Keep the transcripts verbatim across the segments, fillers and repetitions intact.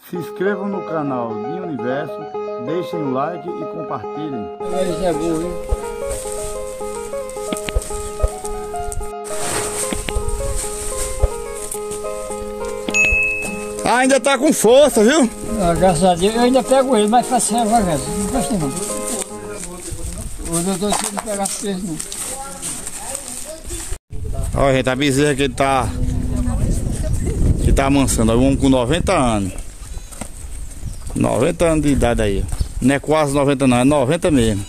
Se inscrevam no canal Dinho Universo, deixem o like e compartilhem. Isso é bom, hein? Ah, ainda tá com força, viu? Ah, graças a Deus, eu ainda pego ele, mas faço devagar. Não gosto não. O doutor não pegar peixe não. Olha, gente, a bezerra que ele tá que tá amansando, é um homem com noventa anos. noventa anos de idade aí. Não é quase noventa não, é noventa mesmo.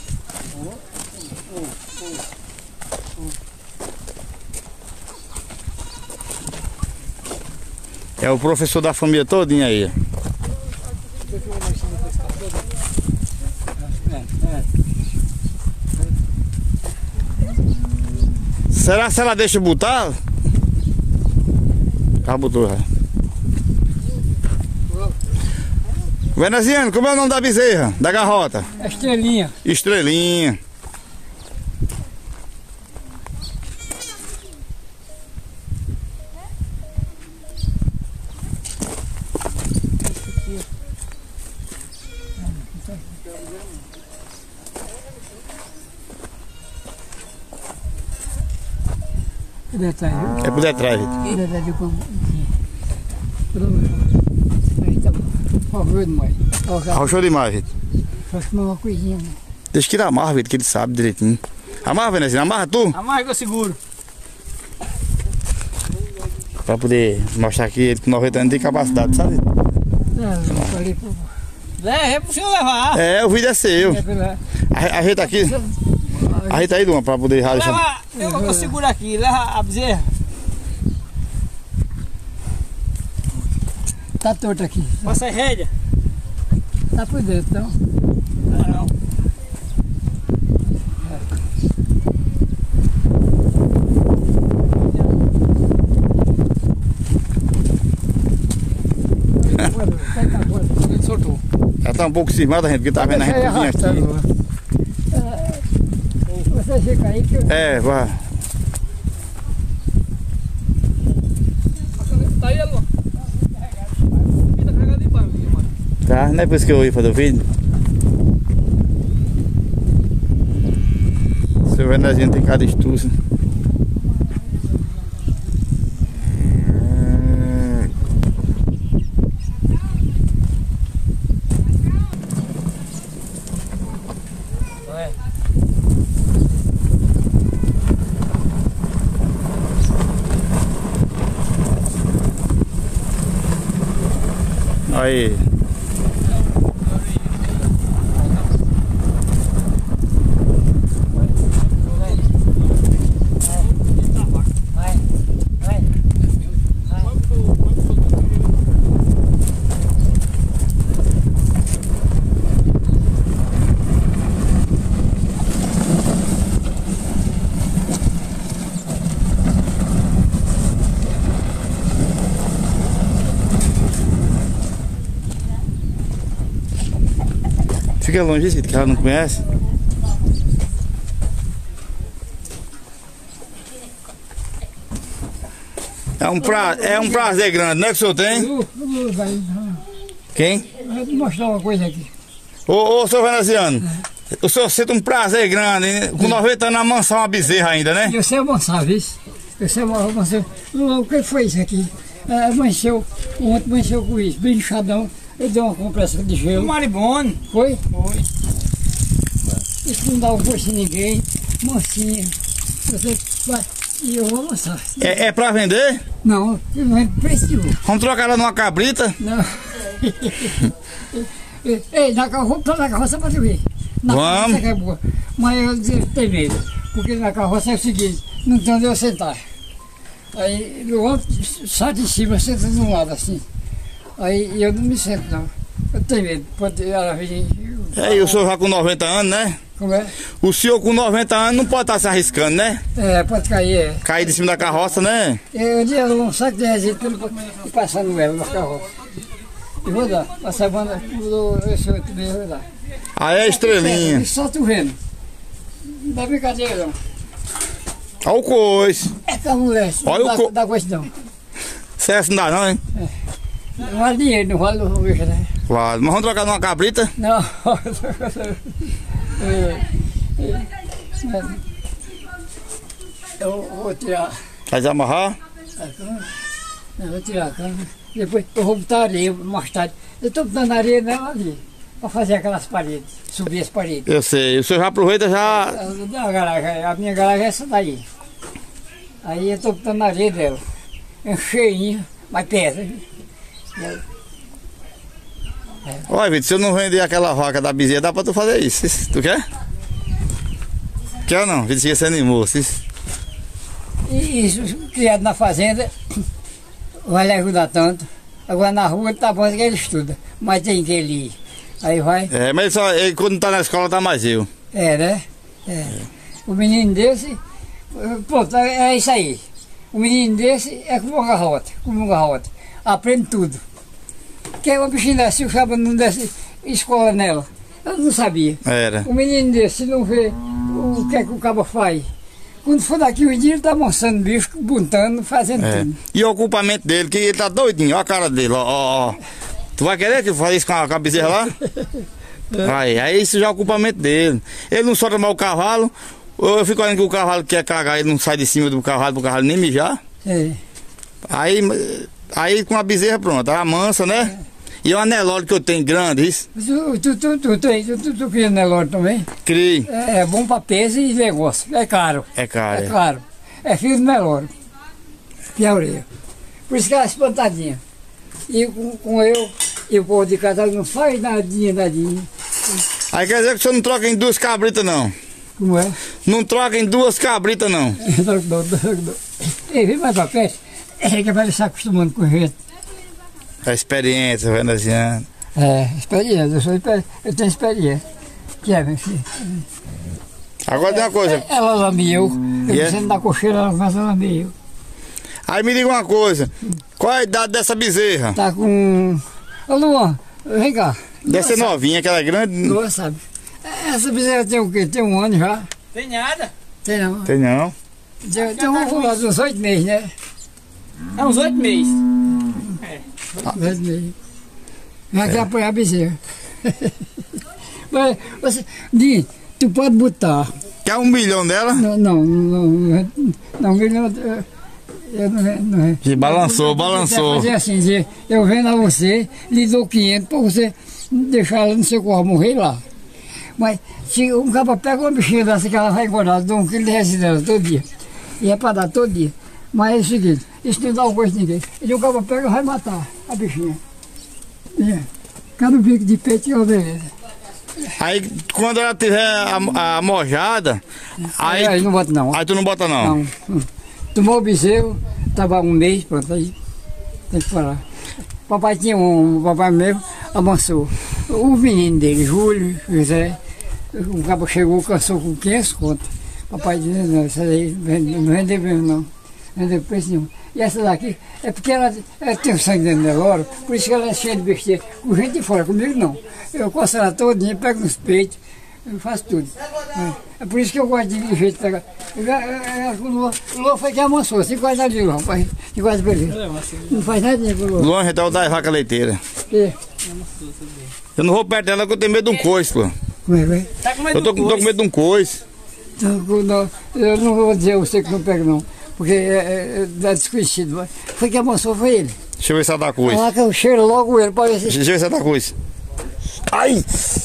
É o professor da família todinha aí. Será que ela deixa botar? Já botou, já. Veneziano, como é o nome da bezerra? Da garrota? Estrelinha. Estrelinha. Por detrás, viu? É por detrás, gente. Por detrás do pão. Aí tá bom. Arrochou demais. Arrochou demais, gente. Só que uma coisinha. Deixa que ele amarra, gente, que ele sabe direitinho. Amarra, Veneziano, amarra tu. Amarra que eu seguro. Pra poder mostrar que ele com noventa anos tem capacidade, sabe? Não, não falei pro... É, é pro senhor levar. É, o vídeo é seu. É pela... A, a gente aqui. A gente aí, Duma, pra poder rachar. Leva, eu, eu seguro aqui, leva a bezerra. Tá torto aqui. Passa a rédea. Tá por dentro, então. Não, não. Ele soltou. Ela tá um pouco cismada, gente, porque tá vendo a gente tudinho aqui. Você fica aí que eu... É, vai. Tá aí, Alô? Tá carregado de pano, mano. Tá, não é por isso que eu ia fazer o vídeo. Seu Veneziano tem cada estúcio. Aí. Fica longe, gente, que ela não conhece. É um, pra... é um prazer grande, não é que o senhor tem? Quem? Vou te mostrar uma coisa aqui. Ô, ô, senhor Veneziano, é. O senhor sente um prazer grande, hein? Com noventa anos amansar uma bezerra ainda, né? Eu sei amansar, viu? Eu sei amansar. O que foi isso aqui? É, amanheceu, ontem amanheceu com isso, bem inchadão. Eu dei uma compressa de gelo. Maribone. Foi? Foi. Isso não dá um gosto em ninguém. Mansinha. Você vai. E eu vou amansar. É, é pra vender? Não, não é preço de louco. Vamos trocar ela numa cabrita? Não. Ei, na carroça, na carroça pra tu ver. Na Vamos. carroça que é boa. Mas eu tenho medo. Porque na carroça é o seguinte, não tem onde eu sentar. Aí eu outro sai de cima, senta de um lado assim. Aí eu não me sento não. Eu tenho medo. Pode ela vir. É, e o senhor já com noventa anos, né? Como é? O senhor com noventa anos não pode estar se arriscando, né? É, pode cair, é. Cair de cima da carroça, né? Eu dei um saco de resíduo e passando ela na carroça. E vou dar. Passar a banda, esse outro meio, eu vou dar. Aí é a estrelinha. E só tu vendo. Não dá brincadeira não. Olha o coice. É pra mulher. Olha não o dá, co... dá coisa não. Certo não dá não, hein? É. Não vale dinheiro, não vale o bicho, né? Claro, mas vamos trocar numa cabrita? Não. é, é, eu vou tirar Vai desamarrar? a cana. Eu vou tirar a cana. Depois eu vou botar areia mais tarde. Eu estou botando areia nela ali. Para fazer aquelas paredes. Subir as paredes. Eu sei. O senhor já aproveita já. A, garagem, a minha garagem é essa daí. Aí eu estou botando areia dela. É cheinha, mas pesa. É. Olha, Vitor, se eu não vender aquela vaca da bezerra, dá pra tu fazer isso. Tu quer? Quer ou não? Vitor, você animou. E isso, criado na fazenda, vai lhe ajudar tanto. Agora na rua tá bom que ele estuda, mas tem que ele ir. Aí vai. É, mas só, ele, quando tá na escola tá mais eu. É, né? É. É. O menino desse, pronto, é isso aí. O menino desse é como um garrote, como um garrote. Aprende tudo. Porque uma bichinha, se o cabo não desse escola nela, eu não sabia. Era. O menino desse, se não vê o que é que o cabo faz, quando for daqui um dia ele tá mostrando bicho, buntando, fazendo É. tudo. E o ocupamento dele, que ele tá doidinho, olha a cara dele, ó, ó, ó. Tu vai querer que eu faça isso com a, com a bezerra lá? Vai, aí isso já é o ocupamento dele. Ele não solta mais o cavalo, eu fico olhando que o cavalo quer cagar, ele não sai de cima do cavalo, pro cavalo nem mijar. É. Aí, aí com a bezerra pronto, ela mansa, né? E o Nelore que eu tenho grande, isso. Tu, tu, tu, tu, tu, tu, tu cria Nelore também? Crie. É, é bom para peso e negócio. É caro. É caro. É caro. É filho do Nelore. Que é a orelha. Por isso que ela é espantadinha. E com, com eu, e o povo de casa não faz nadinha, nadinha. Aí quer dizer que o senhor não troca em duas cabritas, não? Como é? Não troca em duas cabritas, não? Ei, vem mais pra perto. É que vai se acostumando com gente. É experiência, vai nascendo. É, experiência. Eu, sou, eu tenho experiência. Que é, meu filho? Agora tem uma coisa. Ela lambia eu. Eu Yeah. sendo da cocheira, ela começa a lamber eu. Aí me diga uma coisa. Qual é a idade dessa bezerra? Tá com... Ô Luan, vem cá. Deve ser novinha, que ela é grande. Luan sabe. Essa bezerra tem o quê? Tem um ano já? Tem nada. Tem não. Tem não. Tem, tem um, uns oito meses, né? É uns oito meses. Oito meses. Já quer apoiar a bezerra. Mas você... Dinho, tu pode botar... Quer um milhão dela? Não, não, não, não, não, não, eu não, não, Que balançou, eu balançou. fazer assim, dizer, eu vendo a você, lhe dou quinhentos para você deixar ela no seu corpo morrer lá. Mas se um cabo pega uma bichinha dessa que ela vai engordar, dou um quilo de residência todo dia. E é para dar todo dia. Mas é o seguinte, isso não dá um gosto de ninguém. E o cabo pega e vai matar a bichinha. É. Cada bico de peito é uma beleza. Aí quando ela tiver a, a mojada, aí, Aí não bota não. aí tu não bota não. Não. Hum. Tomou o bezerro, estava um mês, pronto, aí tem que parar. Papai tinha um, papai mesmo amansou. O menino dele, Júlio, José, o cabo chegou, cansou com quinhentos conto. Papai disse, não, essa aí não vendeu mesmo não, não vendeu preço nenhum. E essa daqui, é porque ela, ela tem o sangue dentro dela, por isso que ela é cheia de besteira. Com gente de fora, comigo não. Eu coço ela todinha, pego nos peitos, eu faço tudo. É, é por isso que eu gosto de jeito de pegar. Eu, eu, eu, o Lua, o Lua foi que amansou, assim quase ali, Lua, rapaz, de quase beleza. Não faz nada com o Lua. Longe então da vaca leiteira. É. Eu não vou perto dela porque eu tenho medo de um coice, pô. Como é, vai? Tá com medo Eu tô, do com- tô com medo de um coice. Então, não, eu não vou dizer a você que não pega não, porque é, é, é desconhecido. Mas foi que amansou, foi ele. Deixa eu ver se ela dá coice. Lá que eu cheiro logo ele, para ver se... Deixa eu ver se ela dá coice. Ai!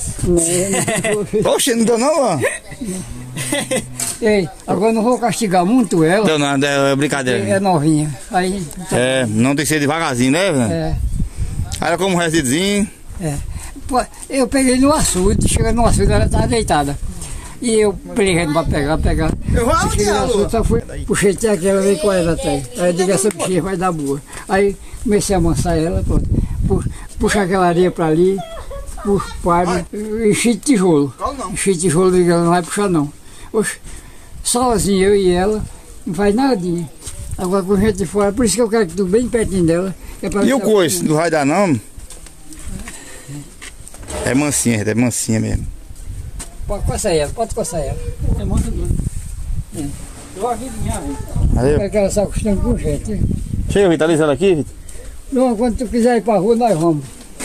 Oxe, não deu não, ó. Ei, agora eu não vou castigar muito ela, Deu não, é é brincadeira. novinha. Aí, É, não tem que ser devagarzinho, né? é, Aí ela come um residuzinho. é. Pô, eu peguei no açude, chega no açude, ela estava deitada. E eu peguei para pegar, pegar. Eu vou Cheguei no açude, só fui, puxei até aquela, veio com ela até. Aí eu digo, essa bichinha vai dar boa. Aí comecei a amansar ela, pronto. Pu- Puxa aquela areia para ali, puxo o palho, enchi de tijolo. Enchi de tijolo, digo, ela não vai puxar não. Oxe, sozinho, eu e ela, não faz nadinha. Agora com gente de fora, por isso que eu quero que tu bem pertinho dela. que é pra E ver o se ela- coice, não vai dar não? É mansinha, é mansinha mesmo. Pode coçar ela, pode coçar ela. É muito doido. Eu aqui vinha, velho. Aí, É que ela se acostuma com gente. chega, Vitor, alisa ela aqui, Vitor. Não, quando tu quiser ir pra rua, nós vamos.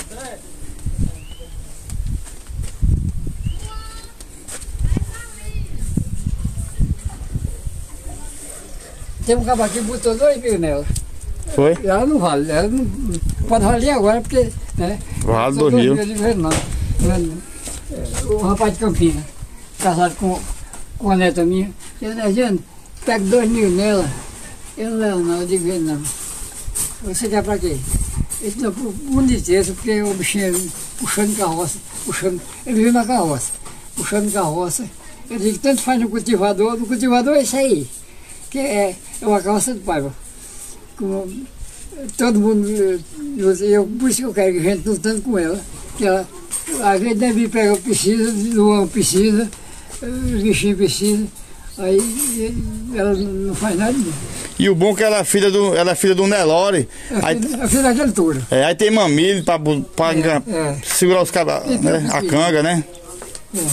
Tem um cabo aqui que botou dois mil nela. Foi? Ela não vale, ela não pode valer agora, porque, né? Vale dois mil. Não, não. O rapaz de Campina, casado com, com a neta minha, ele dizendo, pega dois mil nela. Eu não levo não, eu digo ele não. Você quer pra quê? Ele disse, não, por boniteza, porque o bichinho puxando carroça, puxando, ele viu na carroça, puxando carroça. Eu digo, tanto faz no cultivador, no cultivador é isso aí, que é, é uma carroça do pai. Como todo mundo, eu, por isso que eu quero que a gente lutando com ela, que ela, a gente deve pegar, precisa, Luan precisa, o bichinho precisa, aí ela não faz nada. E o bom é que ela é filha do, ela é filha do Nelore. É Aí, filha, é filha daquela altura. é, aí tem mamilho pra, pra É, é. segurar os cabos, né? A canga, né? É.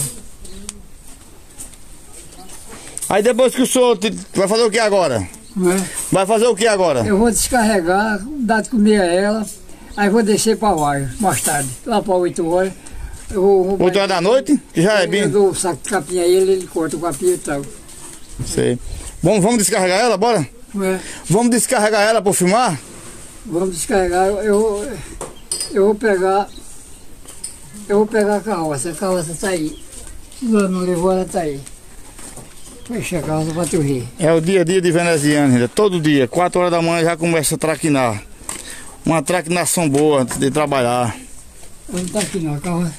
Aí depois que o senhor te- vai fazer o que agora? Não é? Vai fazer o que agora? Eu vou descarregar, dar de comer a ela, aí vou descer para Vaio, mais tarde, lá para oito horas. Eu vou, vou oito horas da noite? Que já é Eu bem. dou o saco de capim a ele, ele corta o capim e tal. Sei. Bom, vamos descarregar ela, bora? Não é? Vamos descarregar ela pra filmar? Vamos descarregar, eu, eu vou pegar, eu vou pegar a carroça, a carroça está aí. Se ela não levou, ela está aí. Fecha a carroça para tu rir. É o dia a dia de veneziano, ainda. Todo dia, quatro horas da manhã já começa a traquinar. Uma traquinação boa antes de trabalhar. Não está aqui não, a carroça.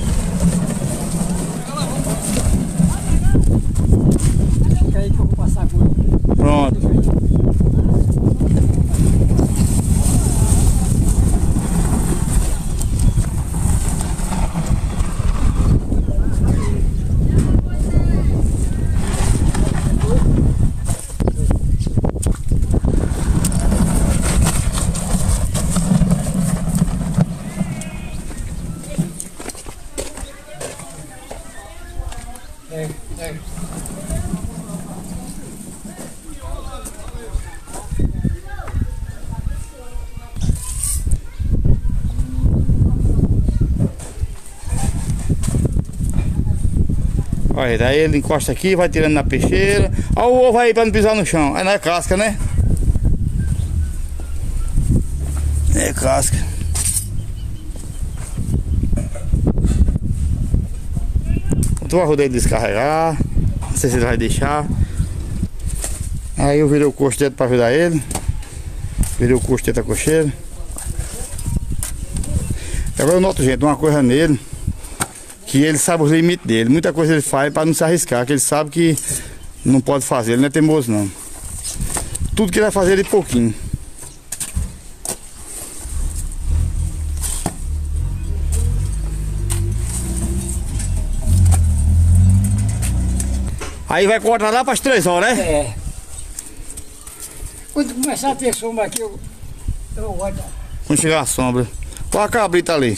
Fica aí que eu vou passar por ele. Pronto. É, é. Olha, daí ele encosta aqui, vai tirando na peixeira. Olha o ovo aí pra não pisar no chão. Aí não é casca, né? É casca. Tu vai rodar ele descarregar. Não sei se ele vai deixar. Aí eu virei o costeiro pra ajudar ele. Virei o costeiro da cocheira. Agora eu noto, gente, uma coisa nele, que ele sabe os limites dele. Muita coisa ele faz para não se arriscar, que ele sabe que não pode fazer, ele não é teimoso não. Tudo que ele vai fazer ele pouquinho. Aí vai cortar lá para as três horas, né? É. Quando começar a ter sombra aqui, eu, eu vou dar. Quando chegar a sombra. Olha a cabrita ali.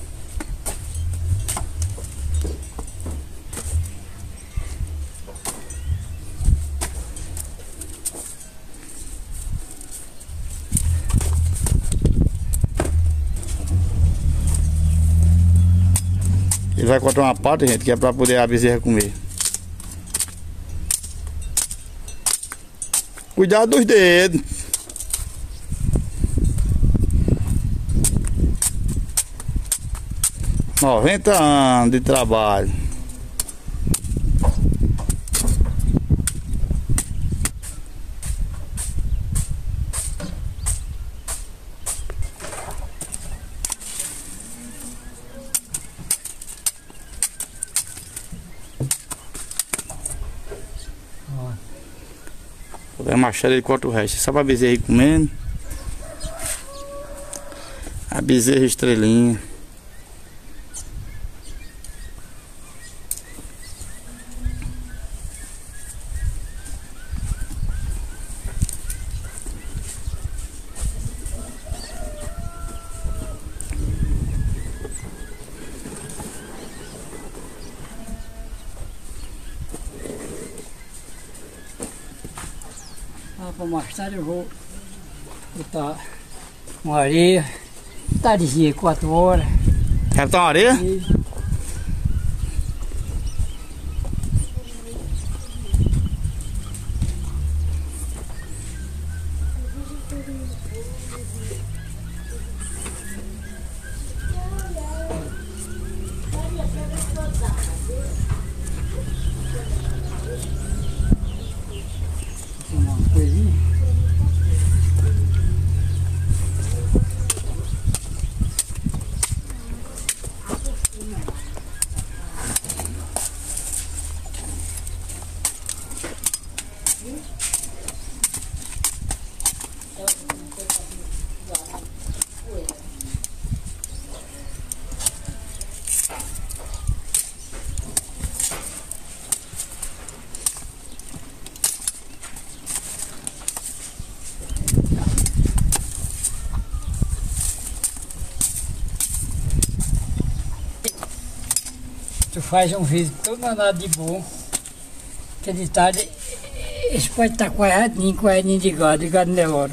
Ele vai cortar uma pata, gente, que é para poder a bezerra comer. Cuidado dos dedos. noventa anos de trabalho. A machada ele corta o resto. Só pra bezerra ir comendo. A bezerra estrelinha. Ah, para mais tarde eu vou botar uma areia, tardezinha, quatro horas. Quer botar uma areia? E... uma coisinha. Tu faz um vídeo todo andado de bom, que de tarde eles podem estar corredinho, corredinho de gado, de gado Nelore.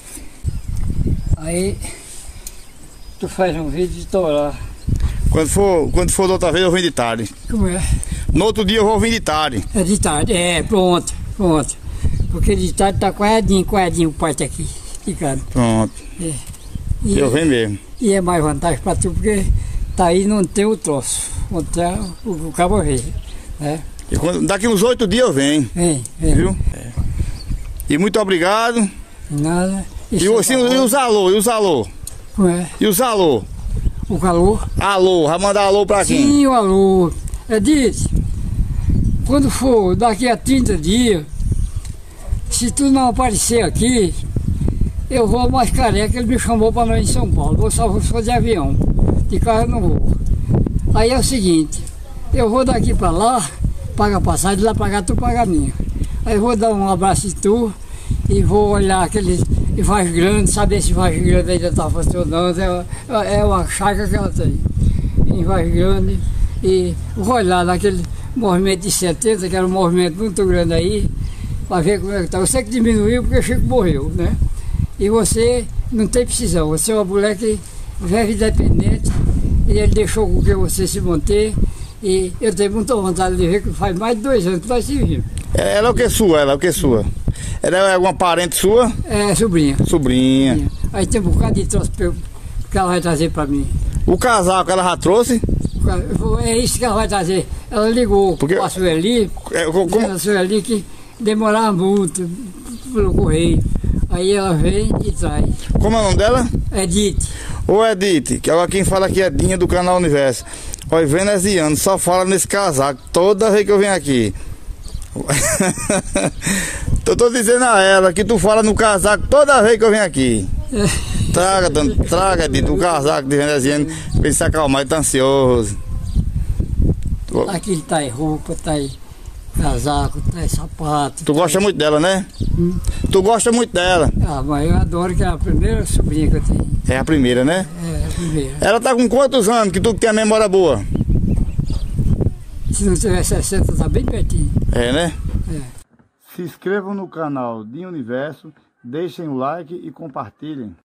Aí tu faz um vídeo de torar. Quando for, quando for da outra vez eu vim de tarde. Como é? No outro dia eu vou vir de tarde. É de tarde, é, pronto, pronto. Porque de tarde tá corredinho, corredinho o parte aqui, de gado. Pronto. É. E, Eu venho mesmo. e é mais vantagem para tu, porque tá aí não tem o troço, não tem o, o cabo vê, né? E quando, daqui uns oito dias eu venho. Vem, vem. Viu? É. E muito obrigado. Nada. E, assim, e os alô, e os alô? Como é? E os alô? O calor? Alô, vai mandar alô pra quem? Sim, o alô. É disso. Quando for daqui a trinta dias, se tu não aparecer aqui, eu vou mais careca, ele me chamou para nós em São Paulo. Vou só vou só de avião. De carro eu não vou. Aí é o seguinte, eu vou daqui para lá, paga a passagem, lá pagar tu paga a minha. Aí eu vou dar um abraço em tu e vou olhar aqueles Vargem Grande, saber se Vargem Grande ainda está funcionando. É, é uma chácara que ela tem em Vargem Grande. E vou olhar naquele movimento de setenta, que era um movimento muito grande aí, para ver como é que está. Eu sei que diminuiu porque o Chico morreu, né? E você não tem precisão, você é uma mulher que vive independente, e ele deixou com que você se manter, e eu tenho muita vontade de ver que faz mais de dois anos que nós se vimos. Ela é o que sua? Ela é o que sua? Ela é alguma parente sua? É, sobrinha. Sobrinha. sobrinha. Aí tem um bocado de troço que ela vai trazer para mim. O casaco ela já trouxe? É isso que ela vai trazer. Ela ligou Porque... para a Sueli, é, como... a Sueli que demorava muito pelo correio. Aí ela vem e traz. Como é o nome dela? Edith. Ô Edith, que agora quem fala aqui é Dinha do canal Universo. Olha, veneziano, só fala nesse casaco toda vez que eu venho aqui. Eu tô dizendo a ela que tu fala no casaco toda vez que eu venho aqui. Traga, traga, Edith, o casaco de veneziano pra ele se acalmar, ele tá ansioso. Aqui tá aí roupa, tá aí casaco, tá aí sapato. Tu gosta muito dela, né? Hum. Tu gosta muito dela. Ah, mas eu adoro, que é a primeira sobrinha que eu tenho. É a primeira, né? É a primeira. Ela tá com quantos anos que tu tem a memória boa? Se não tiver sessenta, tá bem pertinho. É, né? É. Se inscrevam no canal Dinha Universo, deixem o like e compartilhem.